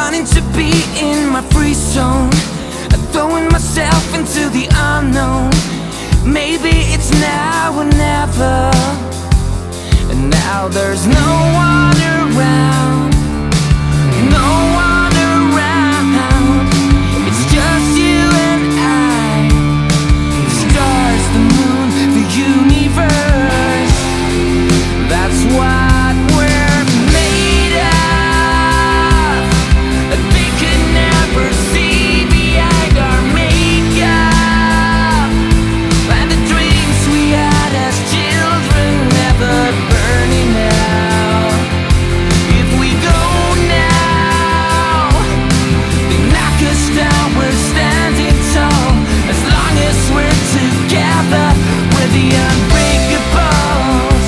wanting to be in my free zone, throwing myself into the unknown. Maybe it's now or never, and now there's no one around, no one around. It's just you and I, the stars, the moon, the universe. That's what we're made of. They could never see behind our makeup, and the dreams we had as children never burning out. If we go now, they knock us down, we're standing tall. As long as we're together, we're the unbreakables.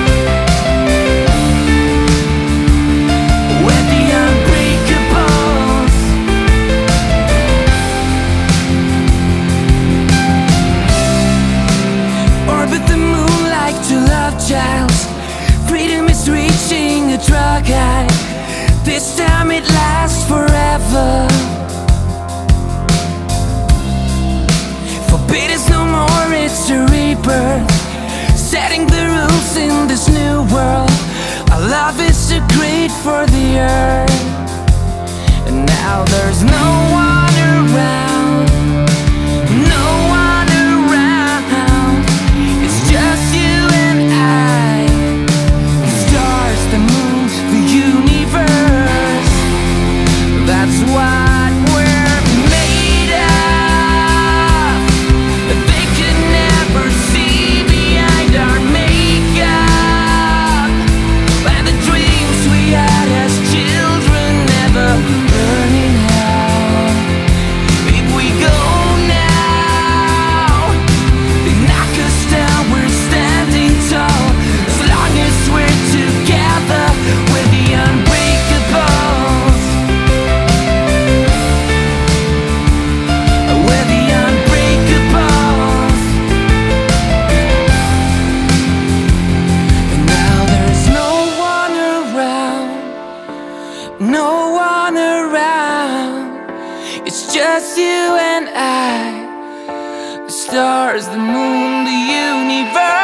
We're the unbreakables. Orbit the moon like two love childs. Freedom is reaching a drug high. This time it lasts forever. Forbid is no more, it's a rebirth. Setting the rules in this new world. Our love is so great for the earth, and now there's no one around, no one around. It's just you and I, the stars, the moon, the universe. That's what we're made of. They can never see behind our makeup, and the dreams we had as children never burning out. If we go now, they knock us down, we're standing tall. As long as we're together, we're the unbreakables. We're the unbreakables. And now there's no one around, no one around. It's just you and I, the stars, the moon, the universe.